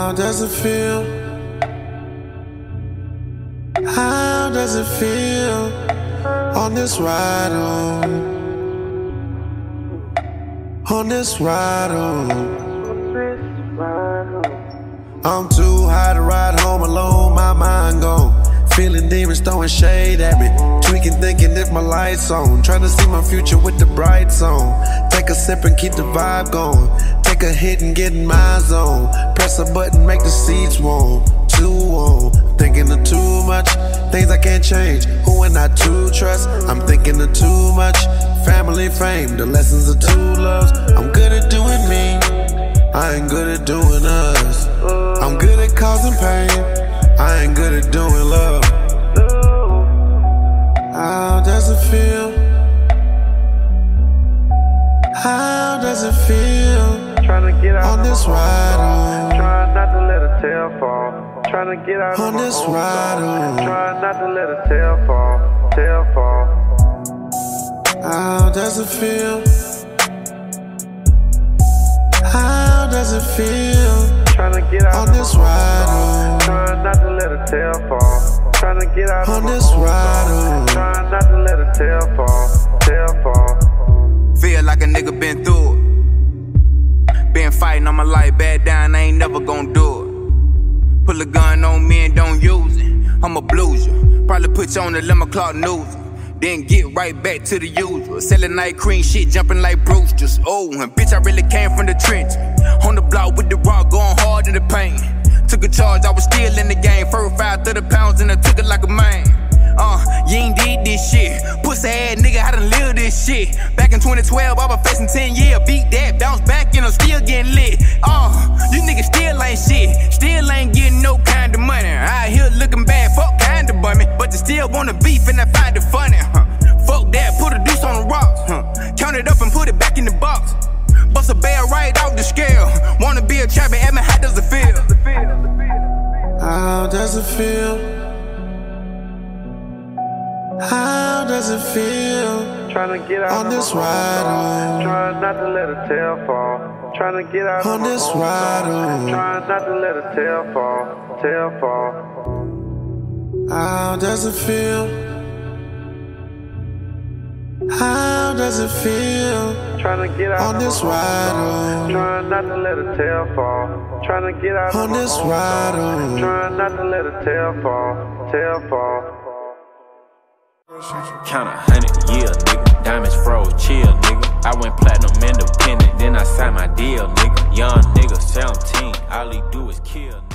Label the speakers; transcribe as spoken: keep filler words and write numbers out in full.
Speaker 1: How does it feel? How does it feel on this ride home? On this ride home. I'm too high to ride home alone, my mind gone. Feeling demons throwing shade at me, tweaking thinking if my light's on. Trying to see my future with the bright zone. Take a sip and keep the vibe going. Take a hit and get in my zone. Press a button, make the seats warm. Too warm, thinking of too much. Things I can't change, who and I to trust. I'm thinking of too much. Family, fame, the lessons of two loves. I'm good at doing me, I ain't good at doing us. I'm good at causing pain, I ain't good at doing love. How does it feel? How does it feel
Speaker 2: Trying to get out
Speaker 1: on this ride home?
Speaker 2: Trying not to let a tail fall. Trying to get out
Speaker 1: On this ride home.
Speaker 2: Trying not to let a tail fall. Tail fall.
Speaker 1: How does it feel? How does it feel
Speaker 2: Trying to get out
Speaker 1: on this ride home?
Speaker 2: Trying not to let a tail fall. Trying to get out
Speaker 1: On this ride home.
Speaker 2: Trying not to let a tail fall. Tail fall.
Speaker 3: Feel like a nigga been through it. Been fighting on my life, bad down, I ain't never gon' do it. Pull a gun on me and don't use it. I'ma blues you. Probably put you on the lemon clock news. Then get right back to the usual. Selling night cream shit, jumping like Brewsters. Oh, and bitch, I really came from the trench. On the block with the rock, going hard in the paint. Took a charge, I was still in the game. First five, thirty pounds, and I took it like a man. Uh, you ain't did this shit. Pussy ass nigga, I done lived this shit. Back in twenty twelve, I was facing ten years. Beat that, bounce back, and I'm still getting lit. Uh, you niggas still ain't shit. Still ain't getting no kind of money. I here looking bad, fuck kind of bummy. But you still wanna beef, and I find it funny, huh? Fuck that, put a deuce on the rocks, huh? Count it up and put it back in the box. Bust a bell right off the scale. Wanna be a trapper, ask me how does it feel?
Speaker 1: How does it feel? How does it feel
Speaker 2: Trying to get out
Speaker 1: on this ride home?
Speaker 2: Trying not to let a tail fall. Trying to get out
Speaker 1: On this ride home.
Speaker 2: Trying not to let a tail fall. Tail fall.
Speaker 1: How does it feel? How does it feel
Speaker 2: Trying to get out
Speaker 1: on this ride home?
Speaker 2: Trying not to let a tail fall. Trying to get out
Speaker 1: On this ride home.
Speaker 2: Trying not to let a tail fall. Tail fall.
Speaker 4: Count a hundred, yeah, nigga. Diamonds froze, chill, nigga. I went platinum independent, then I signed my deal, nigga. Young nigga, seventeen, all he do is kill, nigga.